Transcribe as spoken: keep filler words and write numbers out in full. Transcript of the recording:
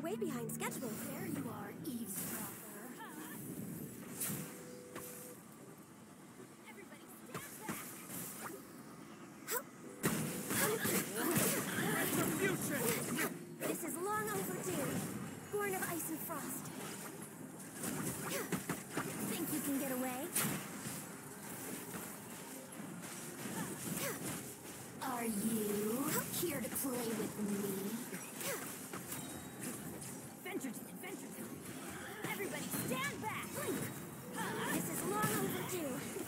way behind schedule. There you are, eavesdropper. Everybody stand back! Retribution! This is long overdue. Born of ice and frost. Think you can get away? Are you here to play with me? Adventure time! Adventure time! Everybody stand back! This is long overdue.